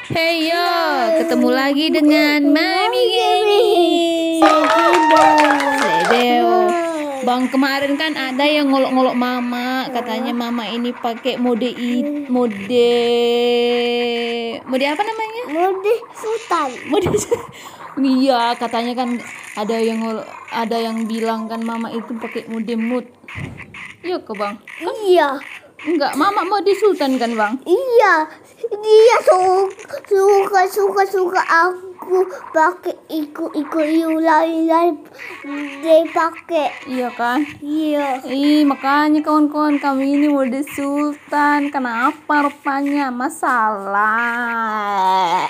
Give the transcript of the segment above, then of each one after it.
Hey yo, ketemu lagi dengan Mami Gaming. Sedeo. Bang, kemarin kan ada yang ngolok-ngolok mama, katanya mama ini pakai mode apa namanya? Mode sultan. Iya, katanya kan ada yang bilang kan mama itu pakai mode mood. Iya ke Bang? Iya. Enggak, mama mode sultan kan Bang? Iya. Dia suka aku pakai ikut lain dia pakai. Iya kan? Iya. Makanya kawan-kawan kami ini mode sultan. Kenapa rupanya? Masalah.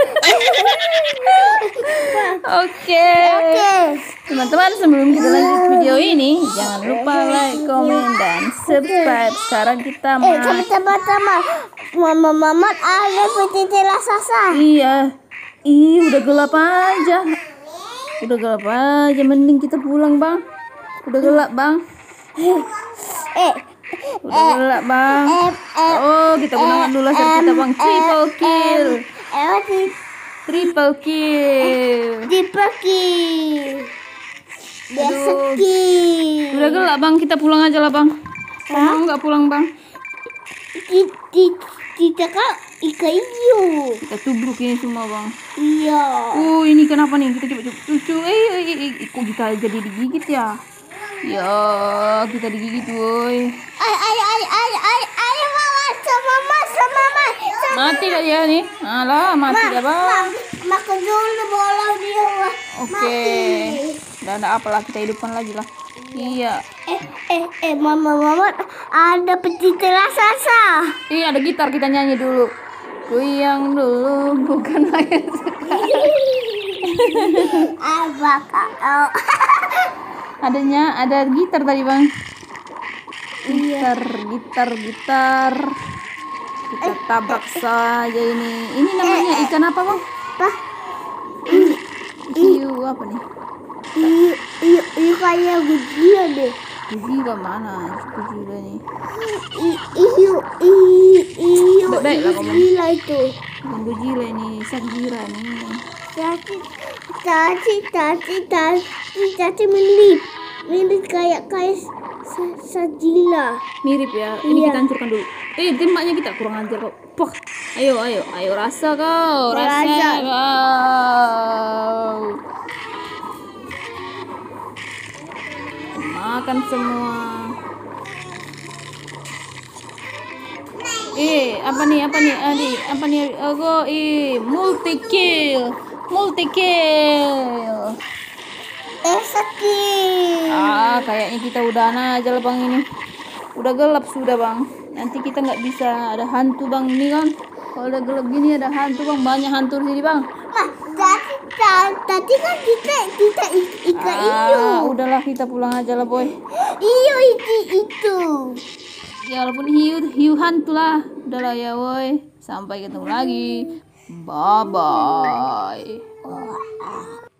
Oke. Teman-teman, sebelum kita lanjut video ini, jangan lupa like, komen, dan subscribe. Sekarang kita teman-teman, mama ada peti raksasa. Iya. Udah gelap aja. Mending kita pulang, Bang. Udah gelap, Bang. Udah gelap, Bang. Oh, kita gunakan dulu laser kita, Bang. Triple kill. Biasa kill. Udah gelap, Bang. Kita pulang aja lah, Bang. Mau nggak pulang, Bang? Kita kan ikan hiu. Kita tubruk ini semua, Bang. Iya. Ini kenapa nih? Kita coba cucu. Kok kita jadi digigit ya? Ya, kita digigit, woi. Ayo mama. Mati dah dia nih. Alah, mati dah, Bang. Makan dulu bola dia. Oke. Dan apalah, kita hidupkan lagi lah. Iya. Mama ada peti raksasa. Ada gitar, kita nyanyi dulu. Goyang dulu, bukan lagi. Ada gitar tadi, Bang. Gitar. Kita tabrak saja ini. Ini namanya ikan apa, Bang? Hiu apa nih? Hiu kayak gila deh. Gila mana? Gila nih. Hiu Baiklah, kamu. gila itu. Tunggu gila nih, Sagira nih. Tati mirip kayak sajila. Mirip ya. Ini kita hancurkan dulu. Tembaknya kita kurang ajar kok. Poh. Ayo rasa kau. Makan semua. Apa nih? Multi kill. Sakit. Kayaknya kita udahan aja lah, Bang, ini. Udah gelap sudah, Bang. Nanti kita nggak bisa, ada hantu, Bang, ini kan. Kalau udah gelap gini ada hantu, Bang. Banyak hantu di sini, Bang. Tadi kan kita ikan hiu. Udahlah, kita pulang aja lah, boy. Hiu itu. Ya walaupun hiu hantu lah. Udahlah ya, boy. Sampai ketemu lagi. Bye bye.